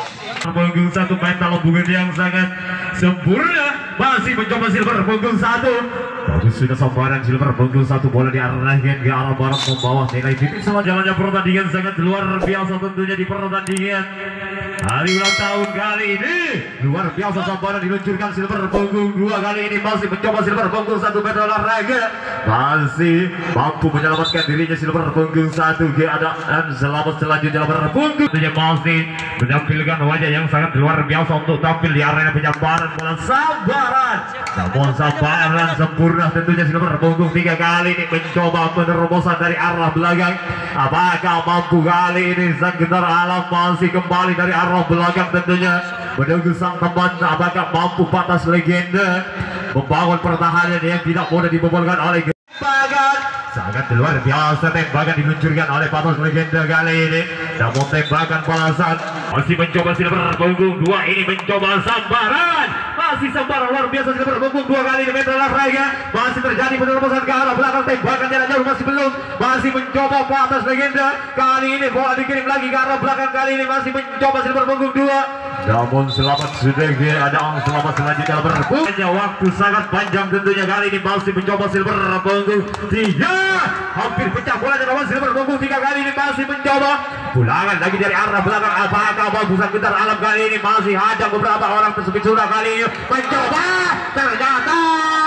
Punggung satu mental hubungan yang sangat sempurna, masih mencoba Silver punggung satu. Bagus sudah sambaran Silver punggung satu, bola diarahkan ke arah barat membawa nilai titik. Selama jalannya pertandingan sangat luar biasa tentunya di pertandingan hari ulang tahun kali ini. Luar biasa sambaran diluncurkan Silver punggung dua kali ini, masih mencoba Silver punggung satu meter olahraga, masih mampu menyelamatkan dirinya Silver punggung satu. Keadaan selamat selanjutnya berpunggung masih menampilkan wajah yang sangat luar biasa untuk tampil di arena penyabaran bola sambaran. Namun sambaran sempurna tentunya Silver punggung tiga kali ini mencoba penerobosan dari arah belakang. Apakah mampu kali ini sang Getar Alam masih kembali dari arah belakang tentunya menunggu sang teman. Apakah mampu Patas Legenda membangun pertahanan yang tidak mudah dibobolkan oleh tembakan sangat luar biasa. Tembakan diluncurkan oleh Patas Legenda kali ini, namun tembakan balasan masih mencoba Silver punggung dua ini mencoba sambaran, masih sambaran luar biasa Silver punggung dua kali ini meter olahraga, masih terjadi penerobosan ke arah belakang. Tembakan jarak jauh masih belum, masih mencoba Patas Legenda kali ini, bola dikirim lagi ke arah belakang. Kali ini masih mencoba Silver punggung dua, namun selamat sudah ada selamat selanjutnya berpunggung. Waktu sangat panjang tentunya kali ini, masih mencoba Silver punggung tiga, hampir pecah bola dari Silver punggung tiga kali ini, masih mencoba pulangan lagi dari arah belakang. Apakah bagus sang Getar Alam kali ini masih hadang beberapa orang tersebut sudah kali ini mencoba, ternyata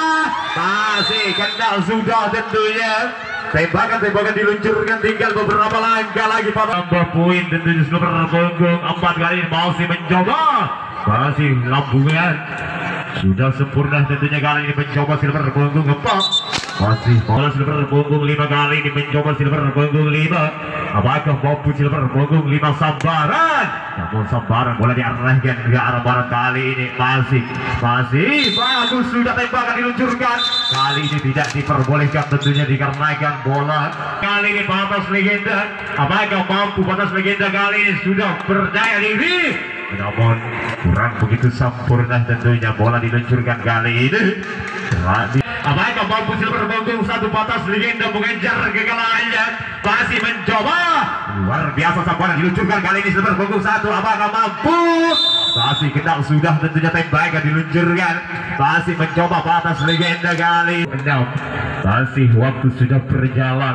masih kena sudah tentunya. Tembakan diluncurkan, tinggal beberapa langkah lagi pada tambah poin tentunya Silver punggung empat kali ini masih mencoba, masih lambungan sudah sempurna tentunya kali ini mencoba Silver punggung empat, masih bola Silver punggung lima kali ini mencoba Silver punggung lima. Apakah mampu Silver punggung lima sambaran, namun sambaran bola diarahkan ke arah barat kali ini, masih bagus sudah tembakan diluncurkan. Kali ini tidak diperbolehkan tentunya dikarenakan bola kali ini Patas Legenda. Apakah mampu Patas Legenda kali ini sudah berdaya diri, namun kurang begitu sempurna tentunya bola diluncurkan kali ini. Apakah mampu Silver punggung satu Patas Legenda mengejar kekalahannya, masih mencoba luar biasa sambaran diluncurkan kali ini Silver punggung satu. Apakah mampu, masih kenal sudah tentunya tembakan diluncurkan, masih mencoba Patas Legenda kali ini. Masih waktu sudah berjalan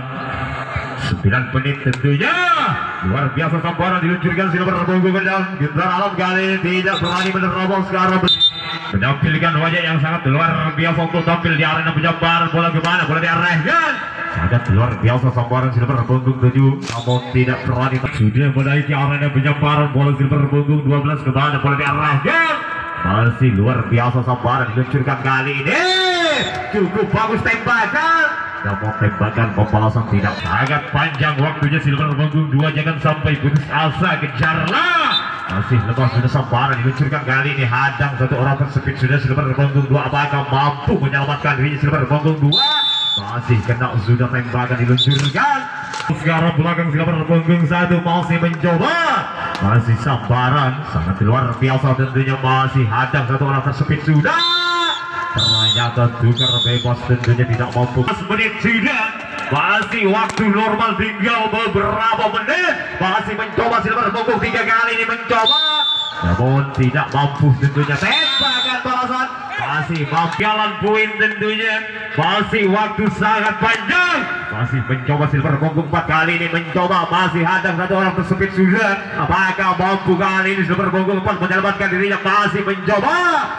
9 menit tentunya. Luar biasa sambaran diluncurkan Silver punggung dan Getar Alam kali ini tidak berani menerobos ke arah menampilkan wajah yang sangat luar biasa untuk tampil di arena penyabaran bola. Kemana bola diarahkan, sangat luar biasa sambaran Silver punggung 7, namun tidak berani sudah menaiki arena penyabaran bola Silver punggung 12. Kemana bola diarahkan, masih luar biasa sambaran diluncurkan kali ini, cukup bagus tembakan, namun tembakan pembalasan tidak. Sangat panjang waktunya Silver punggung 2, jangan sampai putus asa, kejarlah. Masih lepas sudah sambaran diluncurkan kali ini, hadang satu orang tersebut sudah Silver punggung 2. Apakah mampu menyelamatkan dirinya Silver punggung 2, masih kena sudah tembakan diluncurkan sekarang belakang Silver punggung 1 masih mencoba, masih sambaran sangat luar biasa tentunya, masih hadang satu orang tersebut sudah ternyata tukar bebas tentunya tidak mampu. 10 menit sudah, masih waktu normal tinggal beberapa menit, masih mencoba Silver punggung 3 kali ini mencoba, namun tidak mampu tentunya. Tembakan balasan masih mampu, jalan poin tentunya, masih waktu sangat panjang, masih mencoba Silver punggung 4 kali ini mencoba, masih hadang satu orang tersebut sudah. Apakah mampu kali ini Silver punggung 4 menyelamatkan dirinya, masih mencoba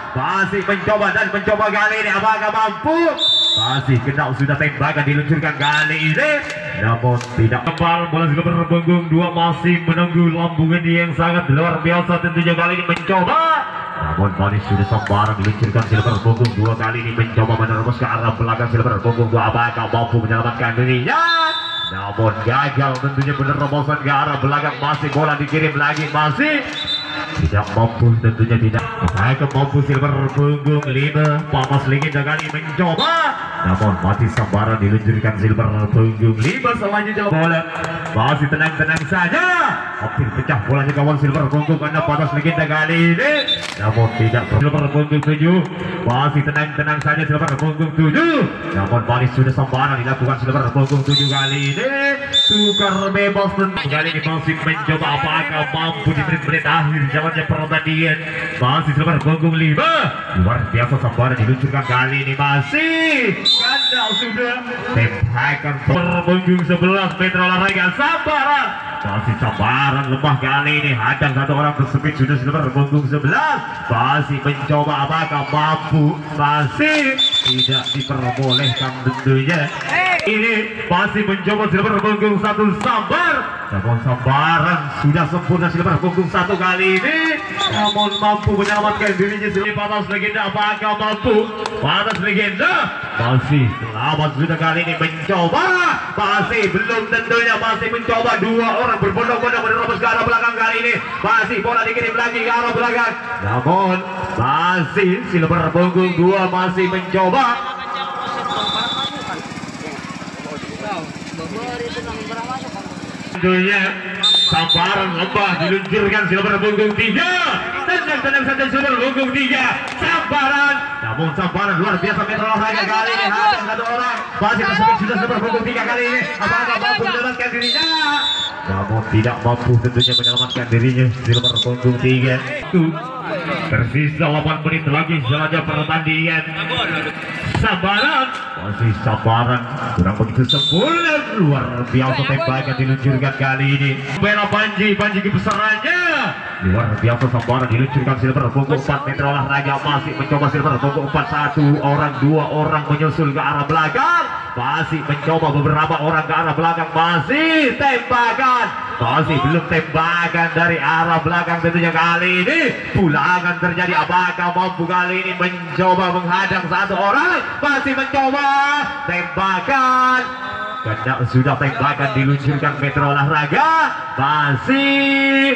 dan mencoba kali ini. Apakah mampu, masih kena sudah tembakan diluncurkan kali ini, namun tidak kembali. Bola Silver punggung 2 masih menunggu lambungan yang sangat luar biasa tentunya kali ini mencoba, namun manis sudah sambaran diluncurkan Silver punggung 2 kali ini mencoba menerobos ke arah belakang Silver punggung 2. Apakah mampu menyelamatkan dirinya, namun gagal tentunya penerobosan ke arah belakang. Masih bola dikirim lagi, masih tidak mampu tentunya, tidak. Apakah mampu Silver punggung 5 Patas Legenda kali mencoba, namun mati sambaran diluncurkan silver punggung 5. Selanjutnya bola masih tenang-tenang saja, hampir pecah bolanya kawan silver punggung karena panas legenda kali ini, namun tidak. Silver punggung 7 masih tenang-tenang saja, silver punggung 7, namun manis sudah sambaran dilakukan silver punggung 7 kali ini. Tukar bebas kali ini masih mencoba apakah mampu di menit-menit akhir jalannya pertandingan. Masih silver punggung 5, luar biasa sambaran diluncurkan kali ini, masih kandang sudah tembakan punggung 11 Metro Olahraga sambaran, masih sambaran lemah kali ini, hadang satu orang tersebut sudah silver punggung 11, masih mencoba apakah mampu, masih tidak diperbolehkan tentunya. Ini masih mencoba silver punggung 1 sambar, namun sambaran sudah sempurna silver punggung 1 kali ini, namun mampu menyelamatkan dirinya silver panas legenda. Apakah mampu panas legenda? Masih selamat sudah kali ini mencoba, masih belum tentunya, masih mencoba. 2 orang berbondong-bondong menerobos ke arah belakang kali ini, masih bola dikirim lagi ke arah belakang, namun masih silver punggung 2 masih mencoba. Tentunya sambaran lembah diluncurkan silver punggung 3, tenang saja silver punggung 3 sambaran, namun sambaran luar biasa Metro Olahraga kali ini, hadang satu orang masih tersebut sudah silver punggung 3 kali ini. Apakah mampu menyelamatkan dirinya? Namun tidak mampu tentunya menyelamatkan dirinya silver punggung 3. Tersisa 8 menit lagi jalannya pertandingan. Sambaran masih sambaran kurang begitu sempurna, luar biasa tembakan diluncurkan kali ini. Bela Panji kebesarannya luar biasa sambaran diluncurkan silver punggung 4 Metro Olahraga masih mencoba silver punggung 4, 1 orang 2 orang menyusul ke arah belakang, masih mencoba beberapa orang ke arah belakang, masih tembakan, masih belum tembakan dari arah belakang tentunya kali ini. Pulangan terjadi, apakah mampu kali ini mencoba menghadang 1 orang, masih mencoba tembakan, karena sudah tembakan diluncurkan Metro Olahraga, masih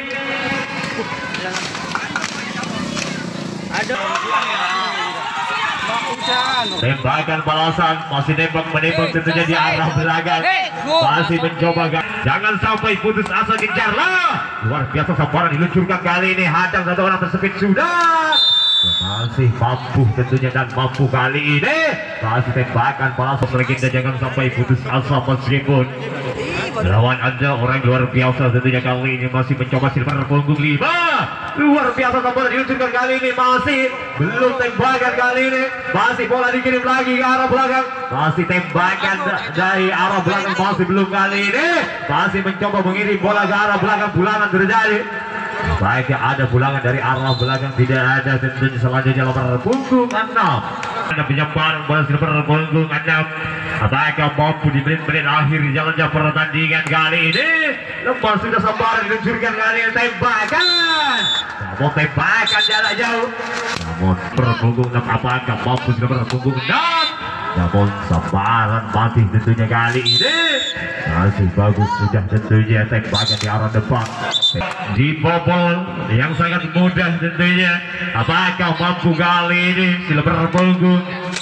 tembakan balasan, masih menembak tentunya di arah belakang, masih mencoba, jangan sampai putus asa, kejarlah. Luar biasa sambaran diluncurkan kali ini, hadang 1 orang tersebut sudah, masih mampu tentunya, dan mampu kali ini masih tembakan balasan legenda, jangan sampai putus asa meskipun lawan Anda orang luar biasa tentunya kali ini. Masih mencoba silver punggung 5, luar biasa sambaran diluncurkan kali ini, masih belum tembakan kali ini, masih bola dikirim lagi ke arah belakang, masih tembakan dari arah belakang, masih belum kali ini, masih mencoba mengirim bola ke arah belakang, pulangan terjadi. Baiknya ada pulangan dari arah belakang, tidak ada tentunya. Selanjutnya nomor punggung 6, ada penyebaran bola silver punggung 6. Apakah mampu di menit-menit akhir jalannya pertandingan kali ini? Lepas sudah sambaran diluncurkan kali ini, tembakan, namun tembakan jarak jauh, namun punggung 6 apakah mampu silver punggung 6, namun sambaran mati tentunya kali ini. Masih bagus sudah tentunya tembakan di arah depan, dibobol yang sangat mudah tentunya. Apakah mampu kali ini silver punggung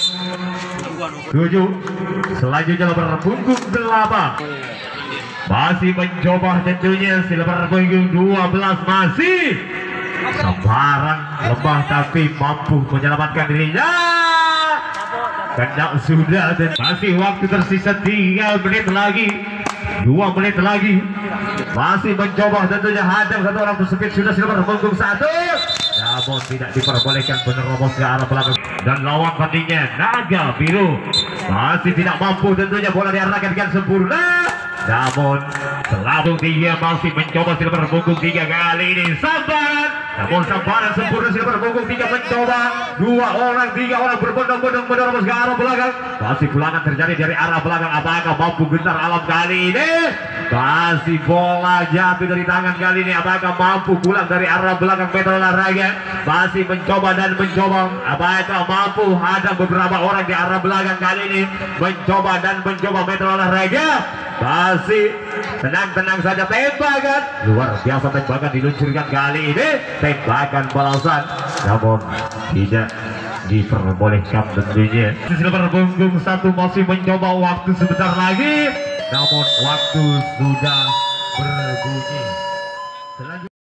7, selanjutnya silver punggung 8 masih mencoba tentunya silver punggung 12, masih sambaran lemah tapi mampu menyelamatkan dirinya. Karena sudah, dan masih waktu tersisa 3 menit lagi, 2 menit lagi, masih mencoba tentunya hadang 1 orang tersebut sudah silver punggung 1, namun tidak diperbolehkan menerobos ke arah belakang, dan lawan tandingnya Naga Biru masih tidak mampu tentunya, bola diarahkan dengan sempurna, namun selalu dia masih mencoba silver punggung 3 kali ini sambaran, namun sambaran sempurna silver punggung 3 mencoba 2 orang 3 orang berbondong-bondong menerobos ke arah belakang, masih pulangan terjadi dari arah belakang. Apakah mampu gentar alam kali ini? Masih bola jatuh dari tangan kali ini, apakah mampu pulang dari arah belakang Metro Olahraga? Masih mencoba dan mencoba, apakah mampu ada beberapa orang di arah belakang kali ini, mencoba dan mencoba Metro Olahraga. Masih tenang-tenang saja, tembakan luar biasa, tembakan diluncurkan kali ini, tembakan balasan, namun tidak diperbolehkan tentunya. Silver punggung 1 masih mencoba waktu sebentar lagi, namun waktu sudah berbunyi.